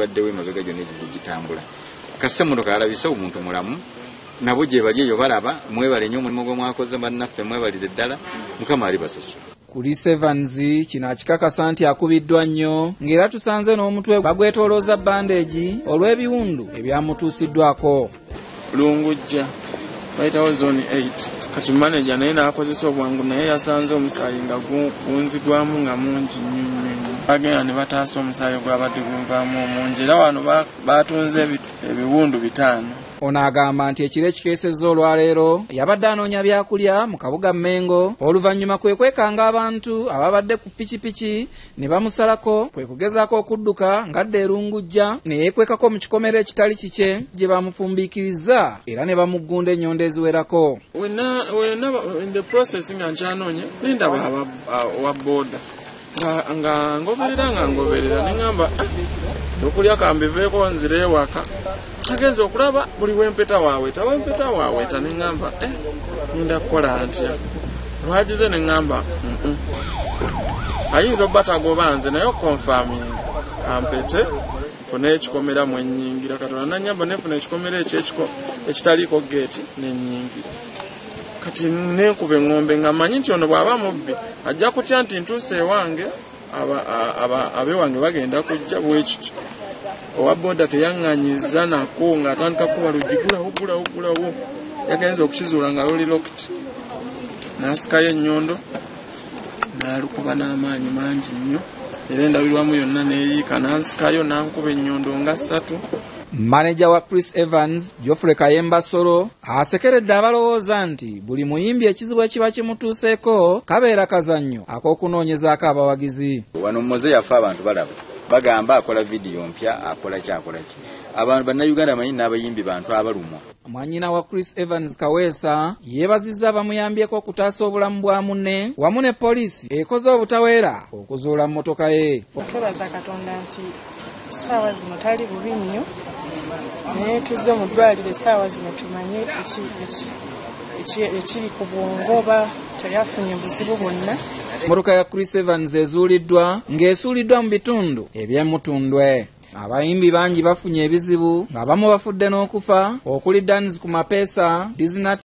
gibaddewo emabega gyonna gitambula kasse emmotoka alabise omuntu mulamu nabo gye bali eyo balaba mwebale nnyo omulimu gwe mwakoze bannaffe mwebalire ddala mukama ali basasula. Chris Evans kino akikakasa nti akubiddwa nnyo ng'era tusanze n'omutwe bagwetoolooza bandeegi olw'ebiwundu ebyamutuusiddwako. Lungujja bayitawo zone 8 kati manager naye n'akozesa obwangu naye yasanze omusaayi nga gunzigwamu nga mungi nnyo. Bagenda ne bataasa omusaayi gwabadde gunvaamu omungi era wano batunze ebiwundu 5. Ono agamba nti ekiro ekikeesezza olwaleero yabadde anoonya byakulya mu kabuga Mmengo oluvannyuma kwe kwekanga abantu ababadde ku pikipiki ne bamusalako kwe kugezaako okudduka ngadde erungujja ne yeekwekako mu kikomero ekitali kikye gye bamufumbiikiriza era ne bamuggunda ennyondo eziwerako. In the process nga nkyanoonya nendaba wa booda nga ngoberera neŋŋamba okulya kambiveeko nzire ewaka agenza okulaba buli wempeta waaweta neŋŋamba ninda kukola ntya lwagize neŋŋamba ayinza obba tagoba nze naye confirming ampete nfune ekikomera mwe nnyingira katonda nannyamba nenfuna ekikomera ekitaliiko geeti nennyingira kati nenkuba eŋŋombe nga manyi nti ono bw'aba mubbi ajja kutya nti ntuuse ewange abewange bagenda kujja bwekityo. Owa boda teyaŋŋanyiza nako ng'atandika kuba luggi gulawo yagenza okukizuula nga luli locked n'asikayo ennyondo n'alukuba n'amaanyi mangi nnyo era endabirwamu yonna neeyiika n'ansikayo n'ankuba ennyondo nga 3. Manager wa Chris Evans Geoffrey Kayemba Solo asekeredde abalowooza nti buli muyimbi ekizibu ekiba kimutuuseeko kabeera kazannyo ak'okunoonyezaako abawagizi. Wano mmoze yafa abantu balaba bagamba akola vidiyo mpya akola ki abantu bannayuganda manyi n'abayimbi bantu abalumwa. Mwanyina wa Chris Evans Kaweesa yeebazizza abamuyambyeko okutaasa obulamu bwa munne wamu ne poliisi ekoze obutaweera okuzuula mmotoka ye. Twebaza Katonda nti essaawa zino tali bubi nnyo naye tuzze mu ddwaliro essaawa zino tumanye ekiri ku bwongo oba teyafunye buzibu bwonna. Emmotoka ya Chris Evans ezuuliddwa ng'esuuliddwa mu bitundu eby'Emutundwe. Abayimbi bangi bafunye ebizibu ng'abamu bafudde n'okufa okuli Danis ku Mapeesa, Disney